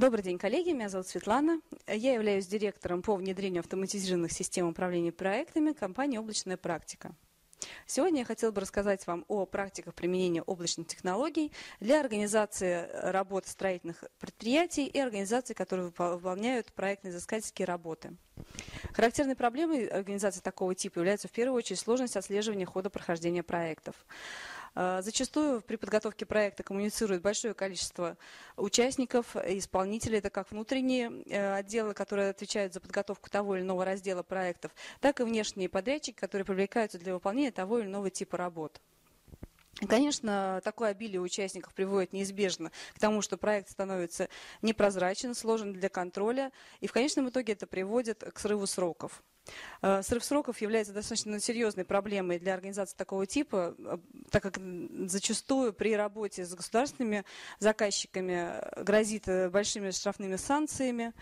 Добрый день, коллеги. Меня зовут Светлана. Я являюсь директором по внедрению автоматизированных систем управления проектами компании «Облачная практика». Сегодня я хотела бы рассказать вам о практиках применения облачных технологий для организации работ строительных предприятий и организаций, которые выполняют проектно-изыскательские работы. Характерной проблемой организации такого типа является в первую очередь сложность отслеживания хода прохождения проектов. Зачастую при подготовке проекта коммуницирует большое количество участников и исполнителей. Это как внутренние отделы, которые отвечают за подготовку того или иного раздела проектов, так и внешние подрядчики, которые привлекаются для выполнения того или иного типа работ. Конечно, такое обилие участников приводит неизбежно к тому, что проект становится непрозрачен, сложен для контроля, и в конечном итоге это приводит к срыву сроков. Срыв сроков является достаточно серьезной проблемой для организаций такого типа, так как зачастую при работе с государственными заказчиками грозит большими штрафными санкциями,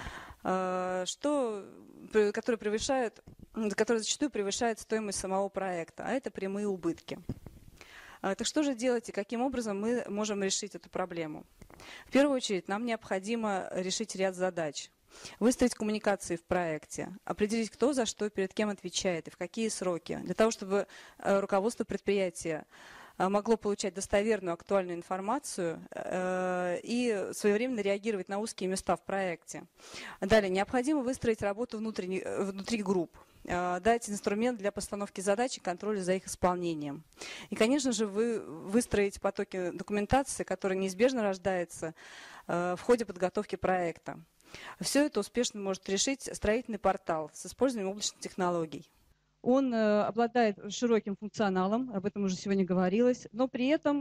которые зачастую превышают стоимость самого проекта, а это прямые убытки. Так что же делать и каким образом мы можем решить эту проблему? В первую очередь нам необходимо решить ряд задач. Выстроить коммуникации в проекте, определить, кто за что и перед кем отвечает и в какие сроки, для того, чтобы руководство предприятия могло получать достоверную, актуальную информацию и своевременно реагировать на узкие места в проекте. Далее, необходимо выстроить работу внутри групп, дать инструмент для постановки задач и контроля за их исполнением. И, конечно же, выстроить потоки документации, которая неизбежно рождается в ходе подготовки проекта. Все это успешно может решить строительный портал с использованием облачных технологий. Он обладает широким функционалом, об этом уже сегодня говорилось, но при этом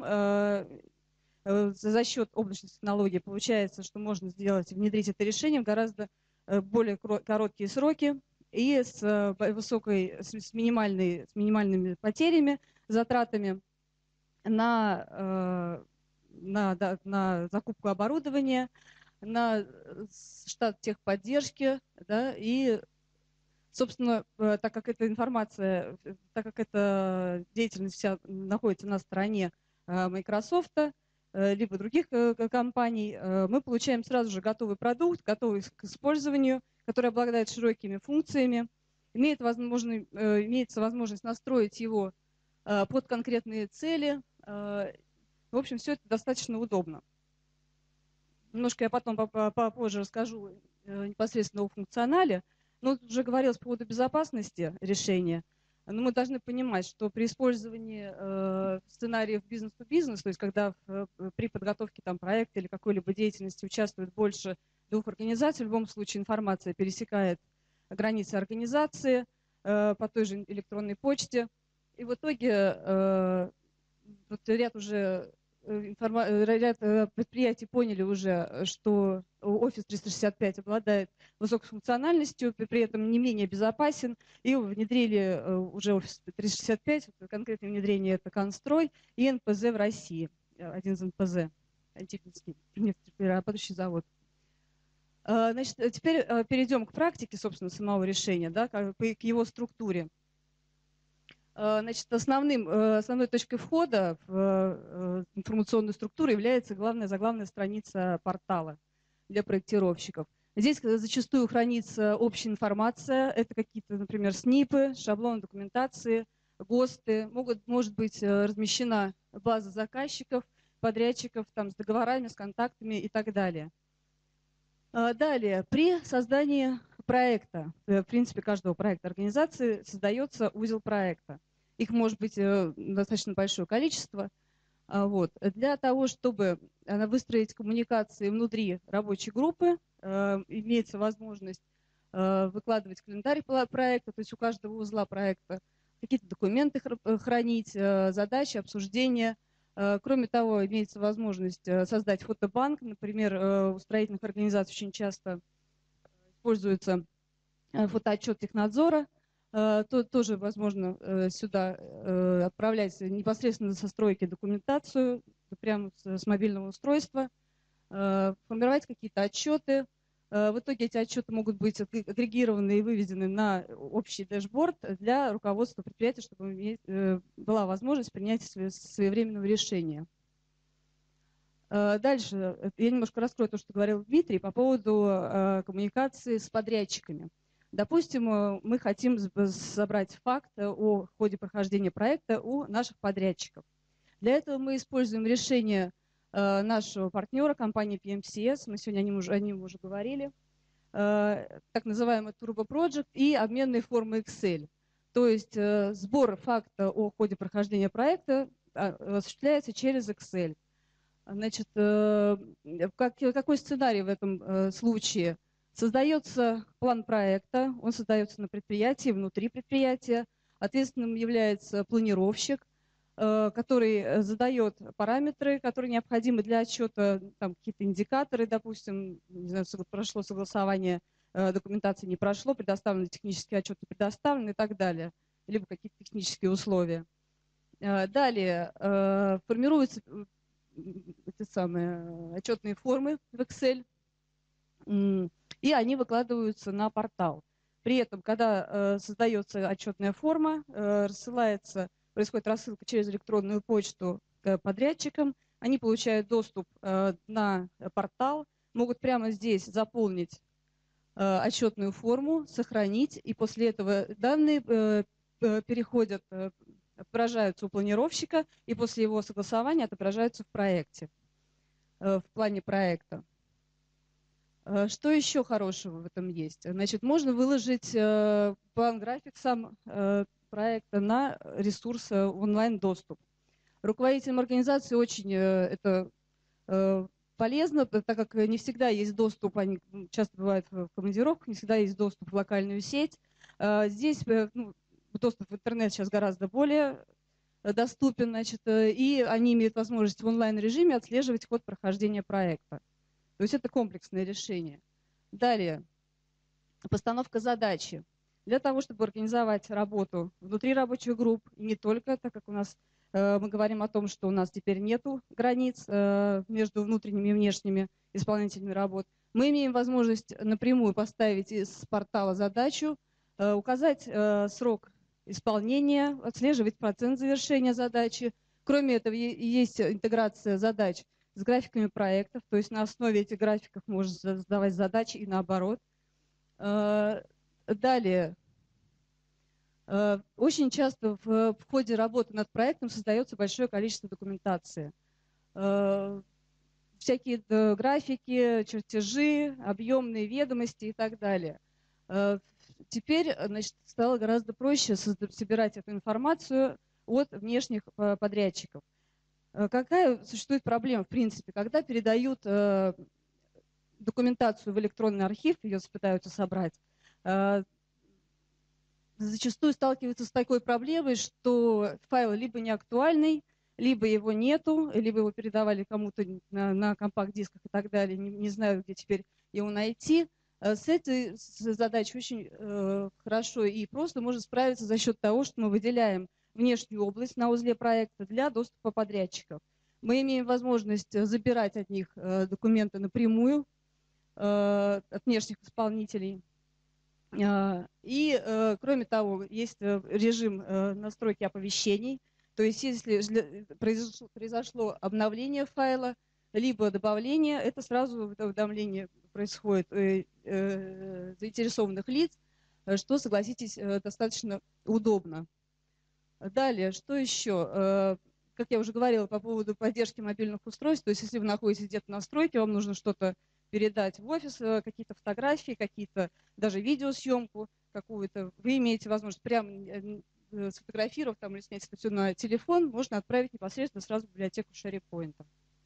за счет облачных технологий получается, что можно внедрить это решение в гораздо более короткие сроки и с минимальными потерями, затратами на закупку оборудования, на штат техподдержки, да, и, собственно, так как эта деятельность вся находится на стороне Microsoft, либо других компаний, мы получаем сразу же готовый продукт, готовый к использованию, который обладает широкими функциями, имеется возможность настроить его под конкретные цели. В общем, все это достаточно удобно. Немножко я потом попозже расскажу непосредственно о функционале. Но уже говорилось по поводу безопасности решения. Но мы должны понимать, что при использовании сценариев бизнес-то-бизнес, то есть когда при подготовке проекта или какой-либо деятельности участвует больше двух организаций, в любом случае информация пересекает границы организации по той же электронной почте. И в итоге ряд предприятий поняли уже, что Office 365 обладает высокой функциональностью, при этом не менее безопасен, и внедрили уже Office 365, конкретное внедрение это Констрой и НПЗ в России, один из НПЗ, Антихинский нефтеперерабатывающий завод. Значит, теперь перейдем к практике, собственно, самого решения, да, к его структуре. Значит, основной точкой входа в информационную структуру является заглавная страница портала для проектировщиков. Здесь зачастую хранится общая информация, это какие-то, например, СНИПы, шаблоны документации, ГОСТы, может быть размещена база заказчиков, подрядчиков с договорами, с контактами и так далее. Далее, при создании проекта, в принципе, каждого проекта организации создается узел проекта. Их может быть достаточно большое количество. Для того, чтобы выстроить коммуникации внутри рабочей группы, имеется возможность выкладывать календарь проекта, то есть у каждого узла проекта какие-то документы хранить, задачи, обсуждения. Кроме того, имеется возможность создать фотобанк. Например, у строительных организаций очень часто используется фотоотчет технадзора. Тоже возможно сюда отправлять непосредственно со стройки документацию, прямо с мобильного устройства, формировать какие-то отчеты. В итоге эти отчеты могут быть агрегированы и выведены на общий дэшборд для руководства предприятия, чтобы была возможность принятия своевременного решения. Дальше я немножко раскрою то, что говорил Дмитрий по поводу коммуникации с подрядчиками. Допустим, мы хотим собрать факт о ходе прохождения проекта у наших подрядчиков. Для этого мы используем решение нашего партнера, компании PMCS, мы сегодня о нем уже говорили, так называемый Turbo Project и обменные формы Excel. То есть сбор факта о ходе прохождения проекта осуществляется через Excel. Значит, какой сценарий в этом случае? Создается план проекта, он создается на предприятии, внутри предприятия. Ответственным является планировщик, который задает параметры, которые необходимы для отчета, там какие-то индикаторы, допустим, не знаю, прошло согласование, документации не прошло, предоставлены технические отчеты, предоставлены и так далее, либо какие-то технические условия. Далее формируются эти самые отчетные формы в Excel, и они выкладываются на портал. При этом, когда создается отчетная форма, происходит рассылка через электронную почту к подрядчикам, они получают доступ на портал, могут прямо здесь заполнить отчетную форму, сохранить, и после этого данные отображаются у планировщика, и после его согласования отображаются в проекте, в плане проекта. Что еще хорошего в этом есть? Значит, можно выложить план-график сам проекта на ресурс онлайн-доступ. Руководителям организации очень это полезно, так как не всегда есть доступ, они часто бывают в командировках, не всегда есть доступ в локальную сеть. Здесь доступ в интернет сейчас гораздо более доступен, значит, и они имеют возможность в онлайн-режиме отслеживать ход прохождения проекта. То есть это комплексное решение. Далее, постановка задачи. Для того, чтобы организовать работу внутри рабочих групп, и не только, так как у нас мы говорим о том, что у нас теперь нету границ между внутренними и внешними исполнителями работ, мы имеем возможность напрямую поставить из портала задачу, указать срок исполнения, отслеживать процент завершения задачи. Кроме этого, есть интеграция задач с графиками проектов, то есть на основе этих графиков можно задавать задачи и наоборот. Далее, очень часто в ходе работы над проектом создается большое количество документации. Всякие графики, чертежи, объемные ведомости и так далее. Теперь, значит, стало гораздо проще собирать эту информацию от внешних подрядчиков. Какая существует проблема, в принципе, когда передают документацию в электронный архив, ее пытаются собрать, зачастую сталкиваются с такой проблемой, что файл либо не актуальный, либо его нету, либо его передавали кому-то на компакт-дисках и так далее, не знаю, где теперь его найти. С этой задачей очень хорошо и просто можно справиться за счет того, что мы выделяем внешнюю область на узле проекта для доступа подрядчиков. Мы имеем возможность забирать от них документы напрямую, от внешних исполнителей. И, кроме того, есть режим настройки оповещений. То есть, если произошло обновление файла, либо добавление, это сразу уведомление происходит заинтересованных лиц, что, согласитесь, достаточно удобно. Далее, что еще? Как я уже говорила по поводу поддержки мобильных устройств, то есть если вы находитесь где-то на стройке, вам нужно что-то передать в офис, какие-то фотографии, какие-то даже видеосъемку какую-то, вы имеете возможность прямо сфотографировав там, или снять это все на телефон, можно отправить непосредственно сразу в библиотеку SharePoint.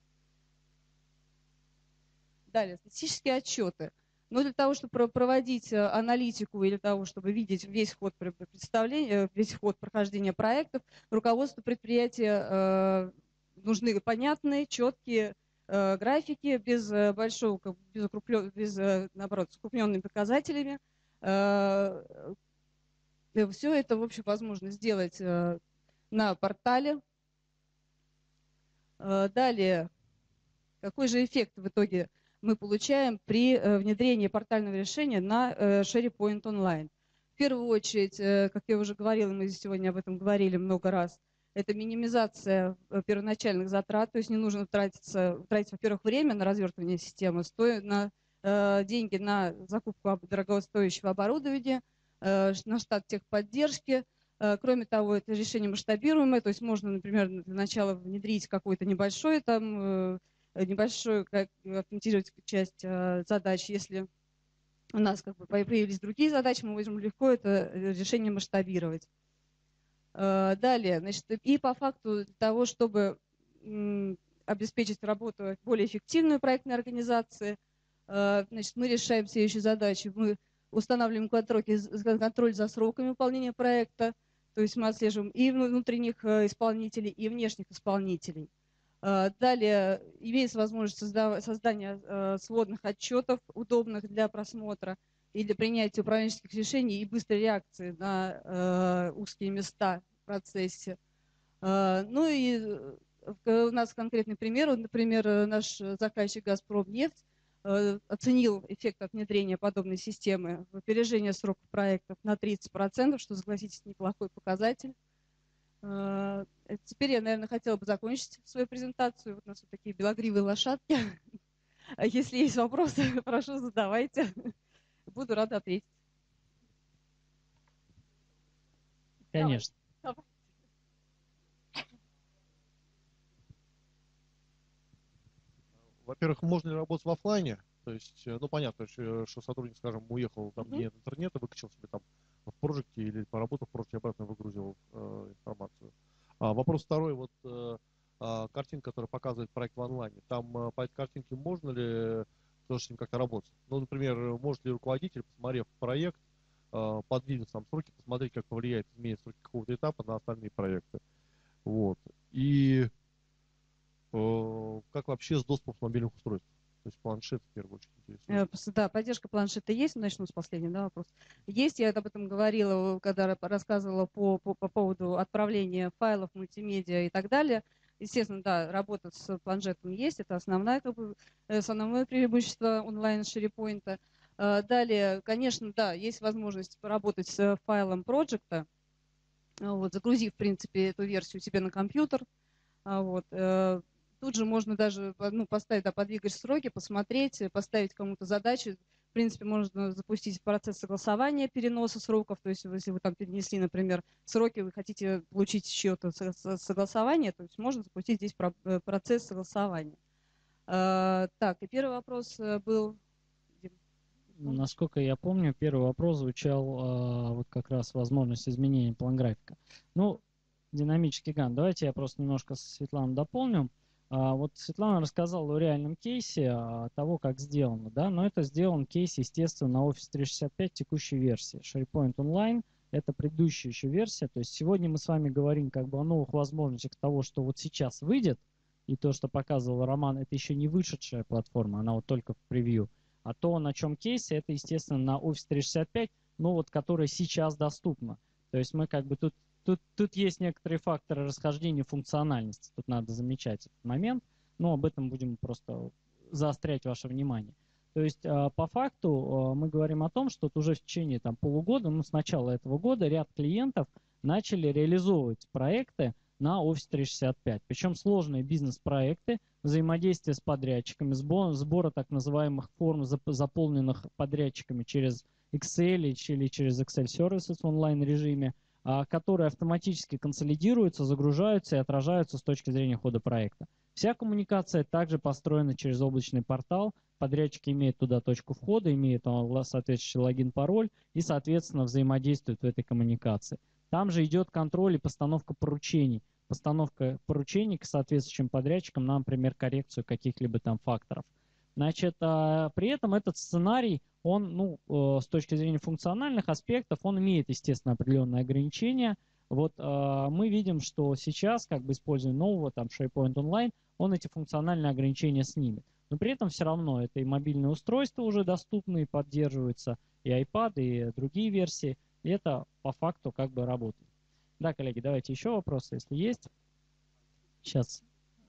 Далее, статистические отчеты. Но для того, чтобы проводить аналитику или для того, чтобы видеть весь ход представления, весь ход прохождения проектов, руководству предприятия нужны понятные, четкие графики, без большого, наоборот, с укрупненными показателями. Все это, в общем, возможно сделать на портале. Далее, какой же эффект в итоге мы получаем при внедрении портального решения на SharePoint Online? В первую очередь, как я уже говорила, мы сегодня об этом говорили много раз, это минимизация первоначальных затрат, то есть не нужно тратить, во-первых, время на развертывание системы, на деньги на закупку дорогостоящего оборудования, на штат техподдержки. Кроме того, это решение масштабируемое, то есть можно, например, для начала внедрить какой-то небольшой, небольшую, как автоматизировать часть задач. Если у нас как бы появились другие задачи, мы можем легко это решение масштабировать. Далее, значит, и по факту того, чтобы обеспечить работу более эффективную проектной организации, значит, мы решаем следующие задачи. Мы устанавливаем контроль за сроками выполнения проекта, то есть мы отслеживаем и внутренних исполнителей, и внешних исполнителей. Далее имеется возможность создания сводных отчетов, удобных для просмотра и для принятия управленческих решений и быстрой реакции на узкие места в процессе. Ну и у нас конкретный пример. Например, наш заказчик «Газпромнефть» оценил эффект от внедрения подобной системы в опережение сроков проектов на 30%, что, согласитесь, неплохой показатель. Теперь я, наверное, хотела бы закончить свою презентацию. Вот у нас вот такие белогривые лошадки. Если есть вопросы, прошу, задавайте. Буду рада ответить. Конечно. Давай. Во-первых, можно ли работать в офлайне? То есть, ну, понятно, что сотрудник, скажем, уехал, там, где нет интернета, выкачал себе там в проекте или поработал в проекте, обратно выгрузил информацию. Вопрос второй, вот картинка, которая показывает проект в онлайне, там по этой картинке можно ли тоже с ним как-то работать? Ну, например, может ли руководитель, посмотрев проект, подвинуть там сроки, посмотреть, как повлияет изменение сроки какого-то этапа на остальные проекты. Вот. И как вообще с доступом к мобильных устройств? То есть планшет в первую очередь интересует. Да, поддержка планшета есть. Начну с последнего вопрос. Есть, я об этом говорила, когда рассказывала по поводу отправления файлов, мультимедиа и так далее. Естественно, да, работа с планшетом есть. Это основное преимущество онлайн SharePoint. Далее, конечно, да, есть возможность поработать с файлом проекта, вот, загрузив, в принципе, эту версию себе на компьютер. Вот. Тут же можно даже поставить, подвигать сроки, посмотреть, поставить кому-то задачу. В принципе, можно запустить процесс согласования переноса сроков. То есть, если вы там перенесли, например, сроки, вы хотите получить чье-то согласование, то есть можно запустить здесь процесс согласования. Так, и первый вопрос был... Насколько я помню, первый вопрос звучал вот как раз возможность изменения план-графика. Ну, динамический ГАН. Давайте я просто немножко Светлану дополню. Вот Светлана рассказала о реальном кейсе того, как сделано, да, но это сделан кейс, естественно, на Office 365 текущей версии. SharePoint Online — это предыдущая еще версия, то есть сегодня мы с вами говорим как бы о новых возможностях того, что вот сейчас выйдет, и то, что показывал Роман, это еще не вышедшая платформа, она вот только в превью. А то, на чем кейсе, это, естественно, на Office 365, но вот которая сейчас доступна. То есть мы как бы Тут есть некоторые факторы расхождения функциональности. Тут надо замечать этот момент, но об этом будем просто заострять ваше внимание. То есть по факту мы говорим о том, что уже в течение полугода, с начала этого года ряд клиентов начали реализовывать проекты на Office 365. Причем сложные бизнес-проекты, взаимодействие с подрядчиками, сбора так называемых форм, заполненных подрядчиками через Excel или через Excel Services в онлайн-режиме, которые автоматически консолидируются, загружаются и отражаются с точки зрения хода проекта. Вся коммуникация также построена через облачный портал. Подрядчик имеет туда точку входа, имеет соответствующий логин, пароль и, соответственно, взаимодействует в этой коммуникации. Там же идет контроль и постановка поручений. Постановка поручений к соответствующим подрядчикам, например, коррекцию каких-либо там факторов. Значит, при этом этот сценарий, он, с точки зрения функциональных аспектов, он имеет, естественно, определенные ограничения. Вот мы видим, что сейчас, как бы используя нового SharePoint Online, он эти функциональные ограничения снимет. Но при этом все равно это и мобильные устройства уже доступны, и поддерживаются, и iPad, и другие версии. И это по факту как бы работает. Да, коллеги, давайте еще вопросы, если есть. Сейчас.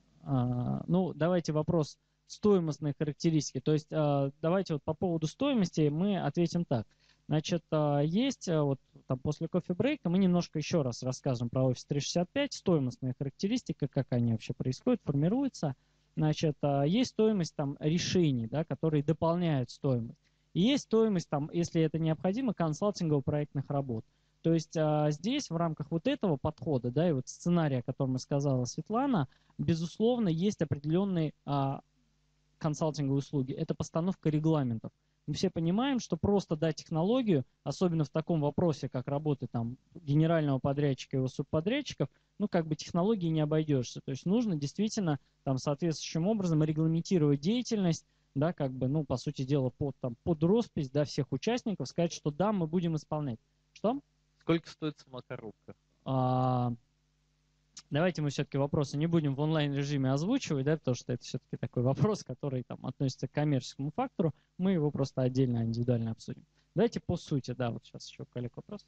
Давайте вопрос стоимостной характеристики. То есть давайте вот по поводу стоимости мы ответим так. Значит, есть вот там после кофе-брейка мы немножко еще раз расскажем про Office 365, стоимостные характеристики, как они вообще происходят, формируются. Значит, есть стоимость там решений, да, которые дополняют стоимость. И есть стоимость там, если это необходимо, консалтингово-проектных работ. То есть здесь в рамках вот этого подхода, да, и вот сценария, о котором сказала Светлана, безусловно, есть определенные консалтинговые услуги. Это постановка регламентов. Мы все понимаем, что просто дать технологию, особенно в таком вопросе, как работы там генерального подрядчика и его субподрядчиков, ну, как бы технологии не обойдешься. То есть нужно действительно там соответствующим образом регламентировать деятельность, да, как бы, ну, по сути дела, под роспись, да, всех участников, сказать, что да, мы будем исполнять. Что? Сколько стоит сама коробка? Давайте мы все-таки вопросы не будем в онлайн-режиме озвучивать, да, потому что это все-таки такой вопрос, который там относится к коммерческому фактору. Мы его просто отдельно, индивидуально обсудим. Давайте по сути, да, вот сейчас еще коллег вопрос.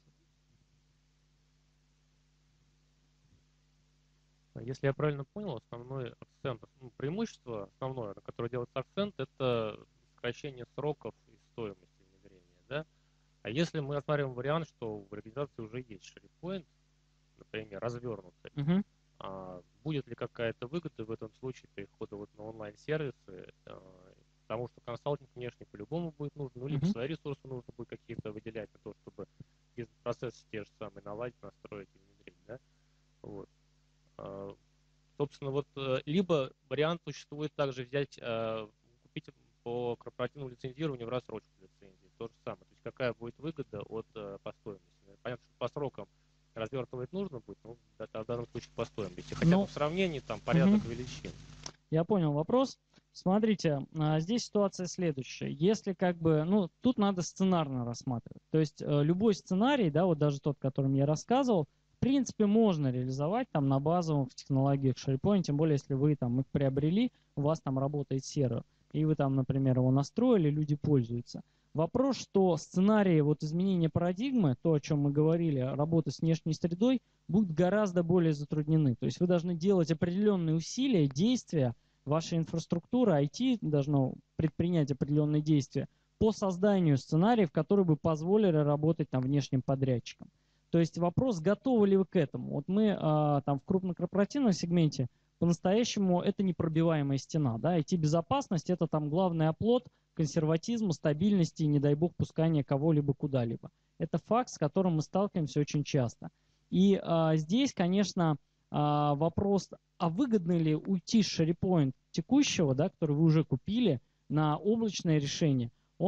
Если я правильно понял, основной акцент, преимущество основное, на которое делается акцент, это сокращение сроков и стоимости внедрения, да? А если мы рассматриваем вариант, что в организации уже есть SharePoint, например, развернутый, будет ли какая-то выгода в этом случае перехода вот на онлайн-сервисы, потому что консалтинг внешне по-любому будет нужен, ну, либо свои ресурсы нужно будет какие-то выделять на то, чтобы бизнес-процессы те же самые наладить, настроить и внедрить, да? Вот. Собственно, вот либо вариант существует также взять, купить по корпоративному лицензированию в рассрочку лицензии, то же самое, то есть какая будет выгода по стоимости. Понятно, что по срокам развертывать нужно будет, но в данном случае по стоимости. Хотя бы в сравнении там порядок величин. Я понял вопрос. Смотрите, здесь ситуация следующая. Если как бы, ну, тут надо сценарно рассматривать. То есть любой сценарий, да, вот даже тот, о котором я рассказывал, в принципе, можно реализовать там на базовых технологиях SharePoint, тем более, если вы там их приобрели, у вас там работает сервер, и вы там, например, его настроили, люди пользуются. Вопрос, что сценарии вот изменения парадигмы, то, о чем мы говорили, работы с внешней средой, будут гораздо более затруднены. То есть вы должны делать определенные усилия, действия, ваша инфраструктура, IT должно предпринять определенные действия по созданию сценариев, которые бы позволили работать там внешним подрядчикам. То есть вопрос, готовы ли вы к этому. Вот мы там в крупнокорпоративном сегменте по-настоящему это непробиваемая стена. Да? IT-безопасность – это там главный оплот консерватизма, стабильности и, не дай бог, пускания кого-либо куда-либо. Это факт, с которым мы сталкиваемся очень часто. И здесь, конечно, вопрос, а выгодно ли уйти с SharePoint текущего, да, который вы уже купили, на облачное решение,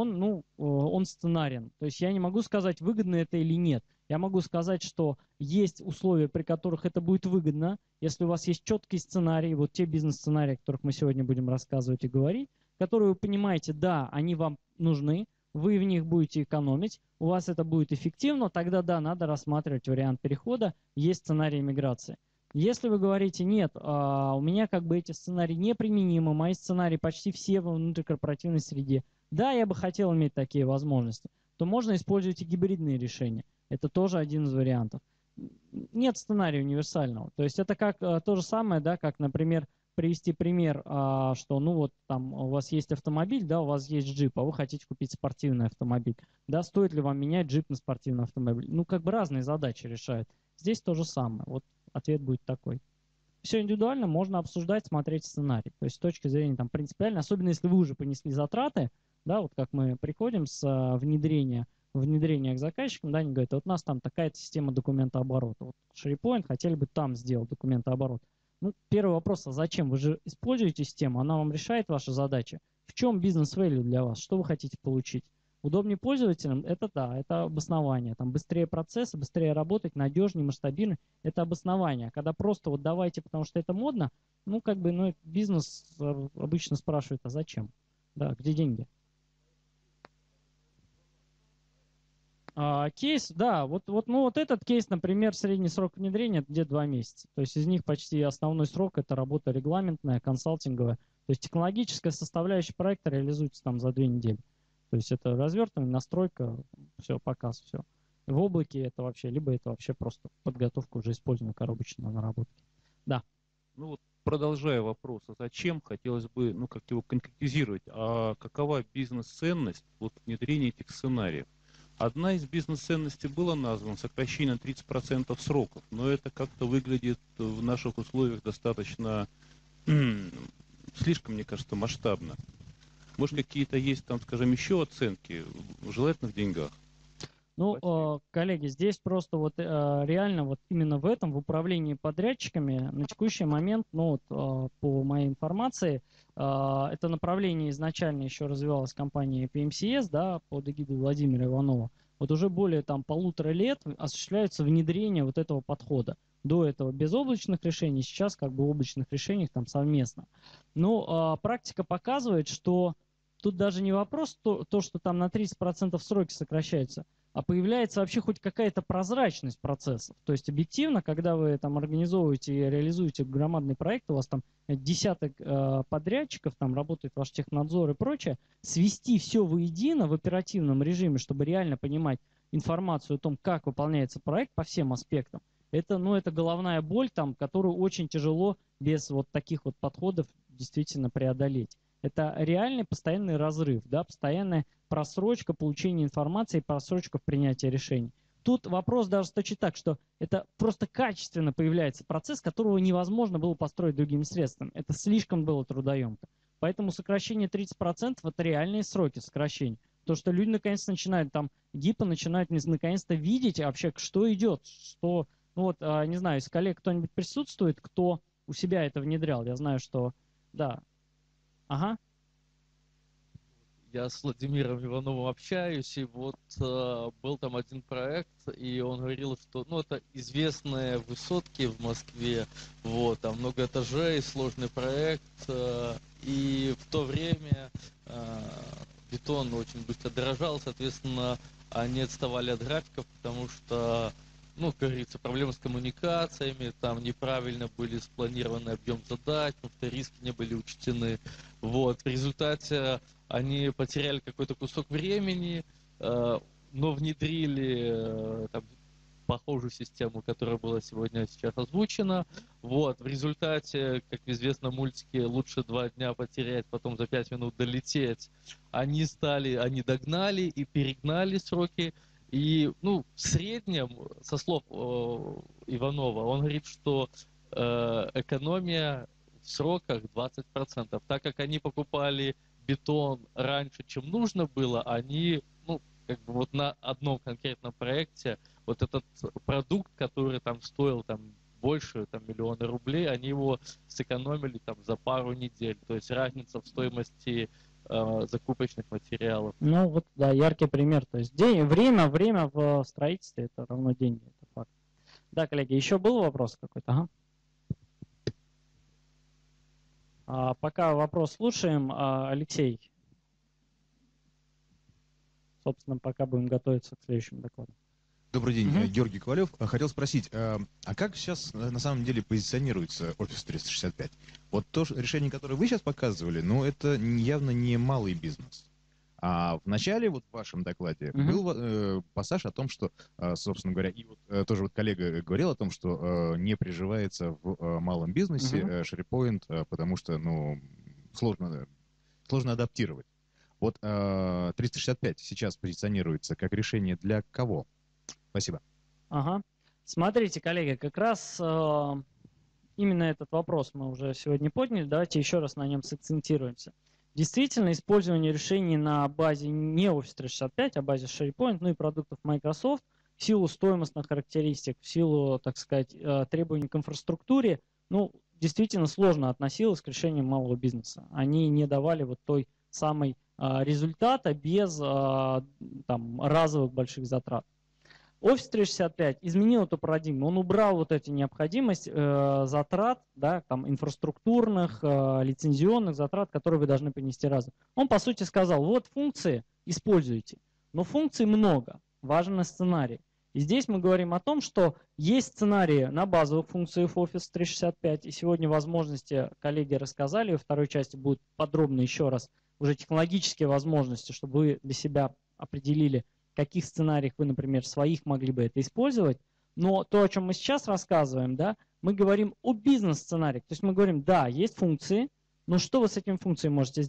он сценарен. То есть я не могу сказать, выгодно это или нет. Я могу сказать, что есть условия, при которых это будет выгодно, если у вас есть четкий сценарий, вот те бизнес-сценарии, о которых мы сегодня будем рассказывать и говорить, которые вы понимаете, да, они вам нужны, вы в них будете экономить, у вас это будет эффективно, тогда да, надо рассматривать вариант перехода, есть сценарий миграции. Если вы говорите, нет, у меня как бы эти сценарии неприменимы, мои сценарии почти все во внутрикорпоративной среде, да, я бы хотел иметь такие возможности, то можно использовать и гибридные решения. Это тоже один из вариантов. Нет сценария универсального. То есть это как то же самое, да, как, например, привести пример, что ну вот там у вас есть автомобиль, да, у вас есть джип, а вы хотите купить спортивный автомобиль. Да, стоит ли вам менять джип на спортивный автомобиль? Ну, как бы разные задачи решают. Здесь то же самое. Вот ответ будет такой. Все индивидуально, можно обсуждать, смотреть сценарий. То есть с точки зрения там принципиально, особенно если вы уже понесли затраты, да, вот как мы приходим с внедрения к заказчикам, да, они говорят, вот у нас там такая-то система документооборота. Вот SharePoint хотели бы там сделать документооборот. Ну, первый вопрос, а зачем? Вы же используете систему, она вам решает ваши задачи. В чем бизнес-value для вас? Что вы хотите получить? Удобнее пользователям? Это да, это обоснование. Там быстрее процессы, быстрее работать, надежнее, масштабированнее. Это обоснование. Когда просто вот давайте, потому что это модно, ну, как бы, ну, бизнес обычно спрашивает, а зачем? Да, где деньги? Кейс, да, вот этот кейс, например, средний срок внедрения это где-то 2 месяца. То есть из них почти основной срок это работа регламентная, консалтинговая. То есть технологическая составляющая проекта реализуется там за 2 недели. То есть это развертывание, настройка, все, показ, все. В облаке это вообще, либо это вообще просто подготовка уже использования коробочной наработки. Да. Ну вот, продолжая вопрос, а зачем, хотелось бы, как его конкретизировать, а какова бизнес-ценность вот внедрения этих сценариев? Одна из бизнес-ценностей была названа сокращение на 30% сроков, но это как-то выглядит в наших условиях достаточно слишком, мне кажется, масштабно. Может, какие-то есть там, скажем, еще оценки в желательных деньгах? Ну, коллеги, здесь просто вот реально вот именно в этом, в управлении подрядчиками на текущий момент, ну вот по моей информации, это направление изначально еще развивалось компанией PMCS, да, под эгидой Владимира Иванова. Вот уже более там 1,5 лет осуществляется внедрение вот этого подхода. До этого без облачных решений, сейчас как бы облачных решений там совместно. Но практика показывает, что тут даже не вопрос то, что там на 30% сроки сокращаются, а появляется вообще хоть какая-то прозрачность процессов. То есть объективно, когда вы там организовываете и реализуете громадный проект, у вас там десяток подрядчиков, там работает ваш технадзор и прочее, свести все воедино в оперативном режиме, чтобы реально понимать информацию о том, как выполняется проект по всем аспектам, это, ну, это головная боль, там, которую очень тяжело без вот таких вот подходов действительно преодолеть. Это реальный постоянный разрыв, да, постоянная просрочка получения информации, просрочка в принятии решений. Тут вопрос даже точно так, что это просто качественно появляется процесс, которого невозможно было построить другими средствами. Это слишком было трудоемко. Поэтому сокращение 30% это реальные сроки сокращения. То, что люди наконец-то начинают там, ГИПы начинают наконец-то видеть вообще, что идет, что, ну вот, не знаю, из коллег кто-нибудь присутствует, кто у себя это внедрял. Я знаю, что, да. Ага. Я с Владимиром Ивановым общаюсь, и вот был там один проект, и он говорил, что, ну, это известные высотки в Москве, вот, там много этажей, сложный проект, и в то время бетон очень быстро дорожал, соответственно, они отставали от графиков, потому что, ну, как говорится, проблемы с коммуникациями, там неправильно были спланированы объем задач, потому что риски не были учтены. Вот, в результате они потеряли какой-то кусок времени, но внедрили там похожую систему, которая была сейчас озвучена. Вот, в результате, как известно, мультики «Лучше 2 дня потерять, потом за 5 минут долететь», они догнали и перегнали сроки. И, ну, в среднем, со слов Иванова, он говорит, что экономия в сроках 20%. Так как они покупали бетон раньше, чем нужно было, они, ну, как бы вот на одном конкретном проекте вот этот продукт, который там стоил там больше там, миллиона рублей, они его сэкономили там за пару недель. То есть разница в стоимости закупочных материалов. Ну вот, да, яркий пример. То есть время в строительстве это равно деньги, это факт. Да, коллеги, еще был вопрос какой-то? Ага. Пока вопрос слушаем, Алексей. Собственно, пока будем готовиться к следующему докладу. Добрый день, Георгий Ковалев. Хотел спросить, а как сейчас на самом деле позиционируется Office 365? Вот то решение, которое вы сейчас показывали, ну это явно не малый бизнес. А в начале, вот в вашем докладе, был пассаж о том, что, собственно говоря, и вот тоже вот коллега говорил о том, что не приживается в малом бизнесе SharePoint, потому что, ну, сложно адаптировать. Вот 365 сейчас позиционируется как решение для кого? Спасибо. Ага. Смотрите, коллеги, как раз именно этот вопрос мы уже сегодня подняли. Давайте еще раз на нем сакцентируемся. Действительно, использование решений на базе не Office 365, а базе SharePoint, ну и продуктов Microsoft, в силу стоимостных характеристик, в силу, так сказать, требований к инфраструктуре, ну, действительно сложно относилось к решениям малого бизнеса. Они не давали вот той самой результата без там, разовых больших затрат. Office 365 изменил эту парадигму, он убрал вот эту необходимость затрат, да, там, инфраструктурных, лицензионных затрат, которые вы должны понести разом. Он, по сути, сказал, вот функции используйте, но функций много, важен сценарий. И здесь мы говорим о том, что есть сценарии на базовых функциях Office 365, и сегодня возможности коллеги рассказали, во второй части будут подробно еще раз уже технологические возможности, чтобы вы для себя определили, в каких сценариях вы, например, своих могли бы это использовать. Но то, о чем мы сейчас рассказываем, да, мы говорим о бизнес-сценариях. То есть мы говорим, да, есть функции, но что вы с этими функциями можете сделать?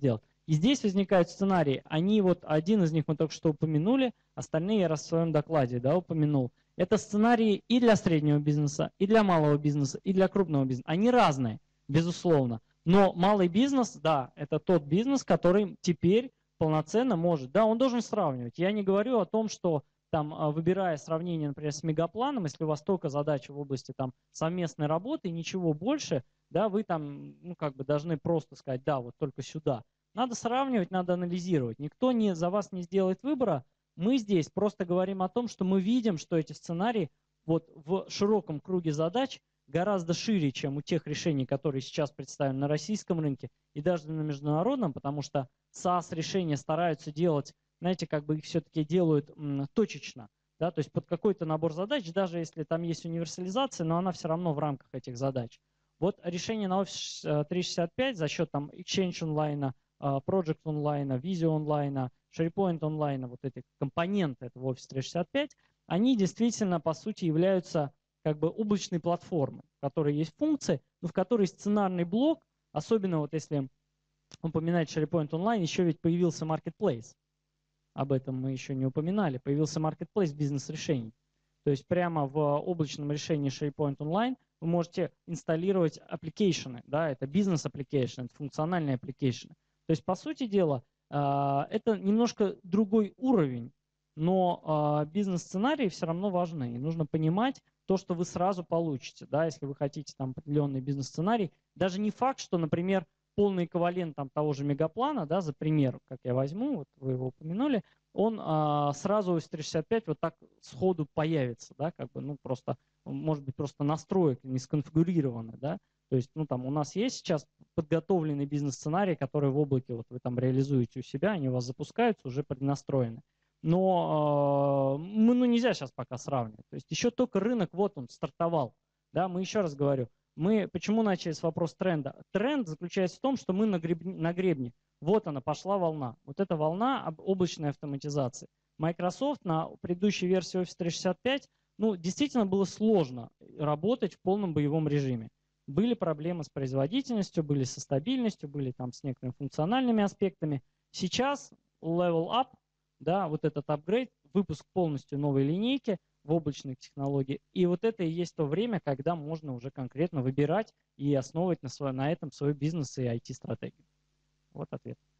И здесь возникают сценарии. Они вот, один из них мы только что упомянули, остальные я раз в своем докладе, да, упомянул. Это сценарии и для среднего бизнеса, и для малого бизнеса, и для крупного бизнеса. Они разные, безусловно. Но малый бизнес, да, это тот бизнес, который теперь полноценно может. Да, он должен сравнивать. Я не говорю о том, что там, выбирая сравнение, например, с мегапланом, если у вас только задача в области там совместной работы и ничего больше, да, вы там, ну, как бы должны просто сказать, да, вот только сюда. Надо сравнивать, надо анализировать. Никто за вас не сделает выбора. Мы здесь просто говорим о том, что мы видим, что эти сценарии вот в широком круге задач гораздо шире, чем у тех решений, которые сейчас представлены на российском рынке и даже на международном, потому что SaaS-решения стараются делать, знаете, как бы их все-таки делают точечно, да, то есть под какой-то набор задач, даже если там есть универсализация, но она все равно в рамках этих задач. Вот решение на Office 365 за счет там Exchange онлайна, Project онлайна, Visio онлайна, SharePoint онлайна, вот эти компоненты этого Office 365, они действительно, по сути, являются как бы облачной платформой, в которой есть функции, но в которой сценарный блок, особенно вот если упоминать SharePoint онлайн, еще ведь появился Marketplace. Об этом мы еще не упоминали. Появился Marketplace бизнес-решений. То есть прямо в облачном решении SharePoint онлайн вы можете инсталлировать аппликейшены. Да, это бизнес-аппликейшены, это функциональные аппликейшены. То есть, по сути дела, это немножко другой уровень, но бизнес-сценарии все равно важны. И нужно понимать то, что вы сразу получите, да, если вы хотите там определенный бизнес-сценарий. Даже не факт, что, например, полный эквивалент там, того же мегаплана, да, за пример, как я возьму, вот вы его упомянули, он сразу из 365 вот так сходу появится, да, как бы, ну, просто, может быть, просто настроек не сконфигурированы, да. То есть, ну, там у нас есть сейчас подготовленный бизнес-сценарий, который в облаке вот вы там реализуете у себя, они у вас запускаются, уже преднастроены. Но нельзя сейчас пока сравнивать. То есть еще только рынок, вот он, стартовал. Да, мы еще раз говорю, мы почему начали с вопроса тренда? Тренд заключается в том, что мы на гребне. Вот она, пошла волна. Вот эта волна облачной автоматизации. Microsoft на предыдущей версии Office 365, ну, действительно было сложно работать в полном боевом режиме. Были проблемы с производительностью, были со стабильностью, были там с некоторыми функциональными аспектами. Сейчас level up, да, вот этот апгрейд, выпуск полностью новой линейки в облачных технологиях. И вот это и есть то время, когда можно уже конкретно выбирать и основывать на этом свой бизнес и IT-стратегию. Вот ответ.